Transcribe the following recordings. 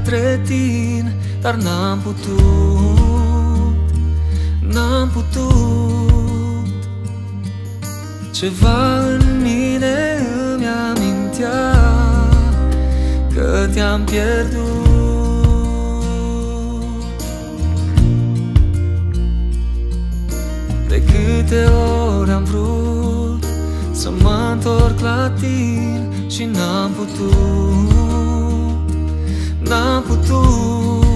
către tine, dar n-am putut. Ceva în mine îmi amintea că te-am pierdut. De câte ori am vrut să mă întorc la tine și n-am putut.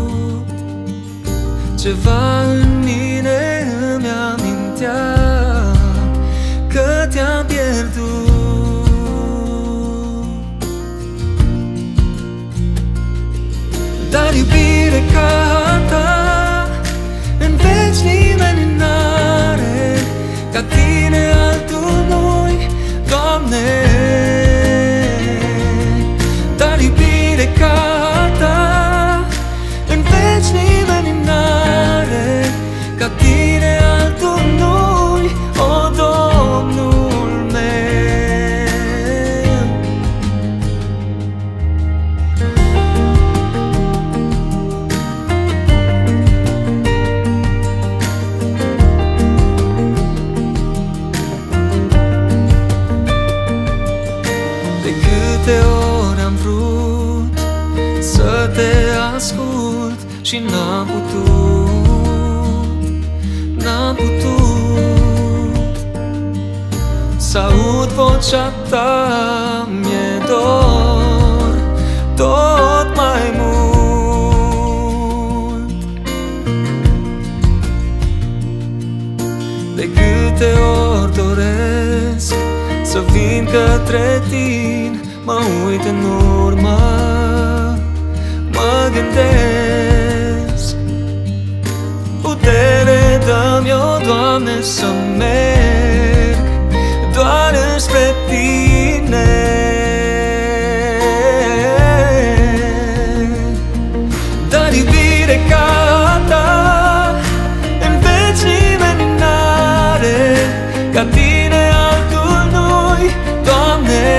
Ceva în mine îmi amintea că te-am pierdut. Dar iubire ca a ta în veci nimeni n-are, ca tine altul nu-i, Doamne. Dar iubire ca a ta în veci nimeni n-are, ca tine altul nu-i, o Domnul meu. De câte ori am vrut să te ascult și n-am putut să aud vocea ta, mi-e dor tot mai mult. De câte ori doresc să vin către tine, mă uit în urmă, mă gândesc. Putere dă-mi-o, Doamne, să merg doar înspre tine. Dar iubire ca a ta în veci nimeni n-are, ca tine altul nu-i, Doamne.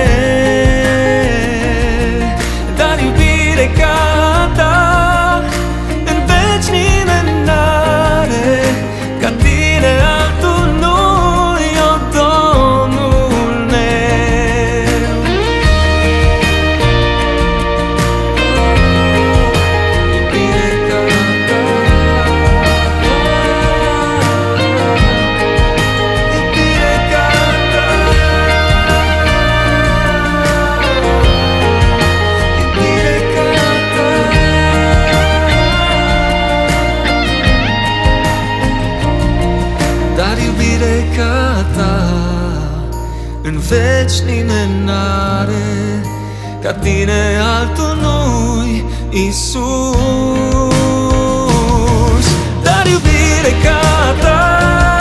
Dar iubire ca a ta în veci nimeni n-are, ca tine altul nu-i, o Domnul meu. Iubire ca a ta, iubire ca a ta, iubire ca a ta. Dar iubire ca a ta în veci nimeni n-are, ca tine altul nu-i, Iisus. Dar iubire ca a ta